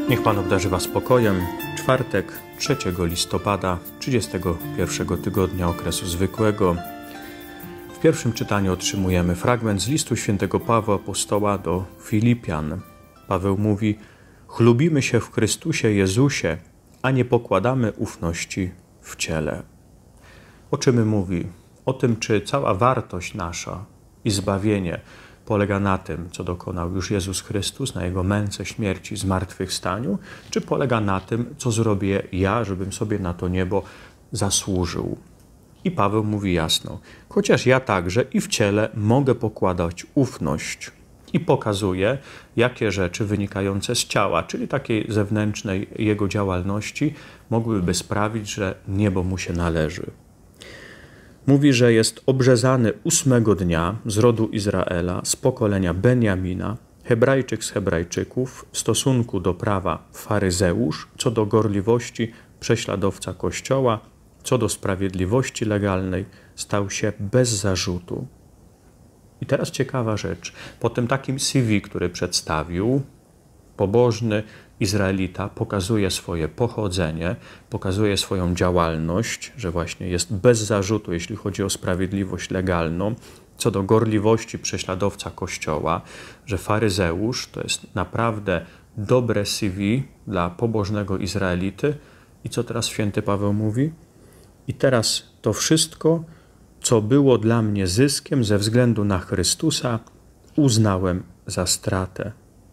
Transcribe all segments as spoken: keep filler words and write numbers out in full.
Niech Pan obdarzy Was spokojem. Czwartek, trzeciego listopada, trzydziestego pierwszego tygodnia okresu zwykłego. W pierwszym czytaniu otrzymujemy fragment z listu świętego Pawła Apostoła do Filipian. Paweł mówi: chlubimy się w Chrystusie Jezusie, a nie pokładamy ufności w ciele. O czym mówi? O tym, czy cała wartość nasza i zbawienie polega na tym, co dokonał już Jezus Chrystus, na Jego męce, śmierci, zmartwychwstaniu, czy polega na tym, co zrobię ja, żebym sobie na to niebo zasłużył. I Paweł mówi jasno: chociaż ja także i w ciele mogę pokładać ufność. I pokazuje, jakie rzeczy wynikające z ciała, czyli takiej zewnętrznej jego działalności, mogłyby sprawić, że niebo mu się należy. Mówi, że jest obrzezany ósmego dnia z rodu Izraela, z pokolenia Benjamina, Hebrajczyk z Hebrajczyków, w stosunku do prawa faryzeusz, co do gorliwości prześladowca Kościoła, co do sprawiedliwości legalnej stał się bez zarzutu. I teraz ciekawa rzecz. Po tym takim C V, który przedstawił, pobożny Izraelita pokazuje swoje pochodzenie, pokazuje swoją działalność, że właśnie jest bez zarzutu, jeśli chodzi o sprawiedliwość legalną, co do gorliwości prześladowca Kościoła, że faryzeusz to jest naprawdę dobre C V dla pobożnego Izraelity. I co teraz święty Paweł mówi? I teraz to wszystko, co było dla mnie zyskiem ze względu na Chrystusa, uznałem za stratę.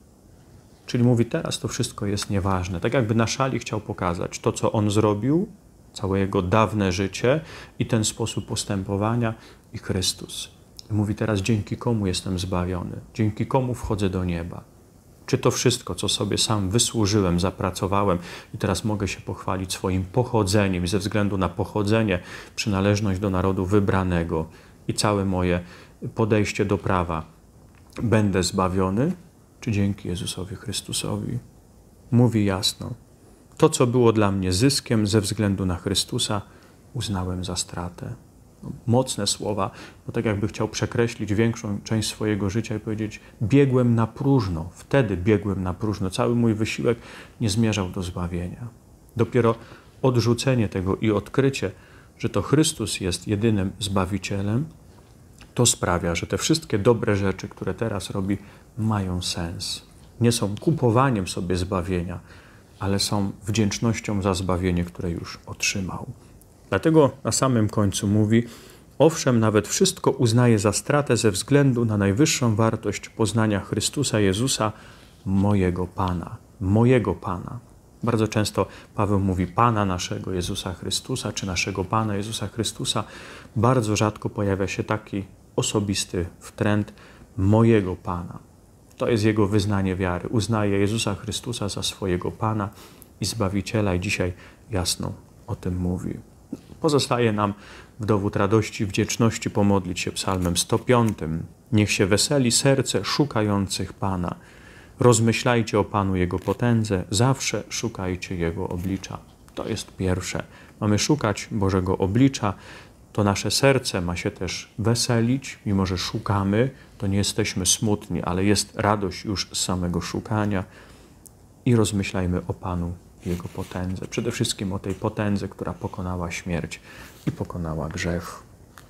Czyli mówi, teraz to wszystko jest nieważne. Tak jakby na szali chciał pokazać to, co on zrobił, całe jego dawne życie i ten sposób postępowania i Chrystus. I mówi, teraz dzięki komu jestem zbawiony, dzięki komu wchodzę do nieba. Czy to wszystko, co sobie sam wysłużyłem, zapracowałem i teraz mogę się pochwalić swoim pochodzeniem i ze względu na pochodzenie, przynależność do narodu wybranego i całe moje podejście do prawa, będę zbawiony? Czy dzięki Jezusowi Chrystusowi? Mówi jasno: to, co było dla mnie zyskiem ze względu na Chrystusa, uznałem za stratę. No, mocne słowa, bo tak jakby chciał przekreślić większą część swojego życia i powiedzieć: biegłem na próżno, wtedy biegłem na próżno. Cały mój wysiłek nie zmierzał do zbawienia. Dopiero odrzucenie tego i odkrycie, że to Chrystus jest jedynym Zbawicielem, to sprawia, że te wszystkie dobre rzeczy, które teraz robi, mają sens. Nie są kupowaniem sobie zbawienia, ale są wdzięcznością za zbawienie, które już otrzymał. Dlatego na samym końcu mówi: owszem, nawet wszystko uznaję za stratę ze względu na najwyższą wartość poznania Chrystusa Jezusa, mojego Pana. Mojego Pana. Bardzo często Paweł mówi Pana naszego Jezusa Chrystusa, czy naszego Pana Jezusa Chrystusa. Bardzo rzadko pojawia się taki osobisty wtręt mojego Pana. To jest jego wyznanie wiary. Uznaje Jezusa Chrystusa za swojego Pana i Zbawiciela i dzisiaj jasno o tym mówi. Pozostaje nam w dowód radości i wdzięczności pomodlić się psalmem sto piątym. Niech się weseli serce szukających Pana. Rozmyślajcie o Panu Jego potędze, zawsze szukajcie Jego oblicza. To jest pierwsze. Mamy szukać Bożego oblicza. To nasze serce ma się też weselić, mimo że szukamy, to nie jesteśmy smutni, ale jest radość już z samego szukania. I rozmyślajmy o Panu i Jego potędze. Przede wszystkim o tej potędze, która pokonała śmierć i pokonała grzech.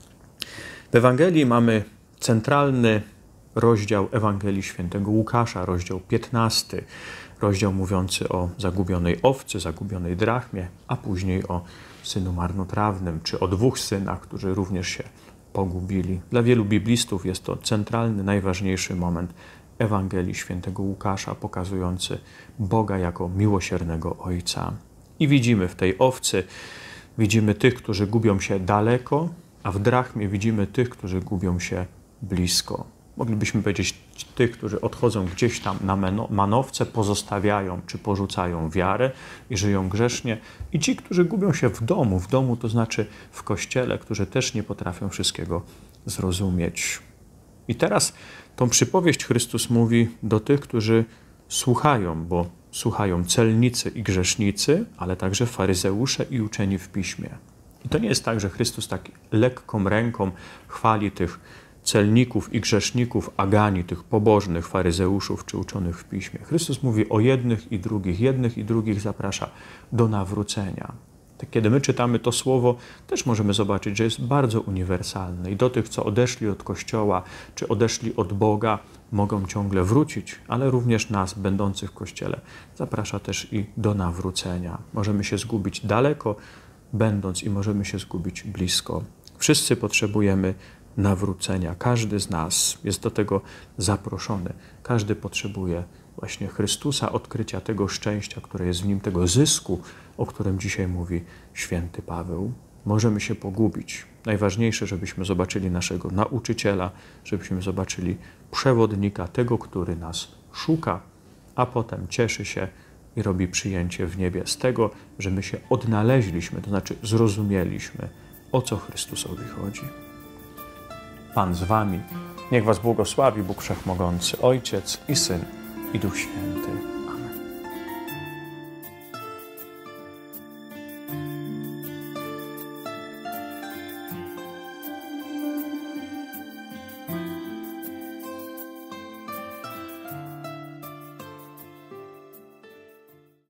W Ewangelii mamy centralny rozdział Ewangelii Świętego Łukasza, rozdział piętnasty, rozdział mówiący o zagubionej owcy, zagubionej drachmie, a później o synu marnotrawnym, czy o dwóch synach, którzy również się pogubili. Dla wielu biblistów jest to centralny, najważniejszy moment Ewangelii Świętego Łukasza, pokazujący Boga jako miłosiernego Ojca. I widzimy w tej owcy, widzimy tych, którzy gubią się daleko, a w drachmie widzimy tych, którzy gubią się blisko. Moglibyśmy powiedzieć tych, którzy odchodzą gdzieś tam na manowce, pozostawiają czy porzucają wiarę i żyją grzesznie. I ci, którzy gubią się w domu, w domu to znaczy w kościele, którzy też nie potrafią wszystkiego zrozumieć. I teraz tą przypowieść Chrystus mówi do tych, którzy słuchają, bo słuchają celnicy i grzesznicy, ale także faryzeusze i uczeni w Piśmie. I to nie jest tak, że Chrystus tak lekką ręką chwali tych celników i grzeszników, agani, tych pobożnych faryzeuszów czy uczonych w piśmie. Chrystus mówi o jednych i drugich, jednych i drugich zaprasza do nawrócenia. Kiedy my czytamy to słowo, też możemy zobaczyć, że jest bardzo uniwersalne i do tych, co odeszli od Kościoła, czy odeszli od Boga, mogą ciągle wrócić, ale również nas, będących w Kościele, zaprasza też i do nawrócenia. Możemy się zgubić daleko, będąc, i możemy się zgubić blisko. Wszyscy potrzebujemy nawrócenia. Każdy z nas jest do tego zaproszony. Każdy potrzebuje właśnie Chrystusa, odkrycia tego szczęścia, które jest w Nim, tego zysku, o którym dzisiaj mówi święty Paweł. Możemy się pogubić. Najważniejsze, żebyśmy zobaczyli naszego nauczyciela, żebyśmy zobaczyli przewodnika, tego, który nas szuka, a potem cieszy się i robi przyjęcie w niebie z tego, że my się odnaleźliśmy, to znaczy zrozumieliśmy, o co Chrystusowi chodzi. Pan z wami. Niech was błogosławi Bóg Wszechmogący, Ojciec i Syn, i Duch Święty.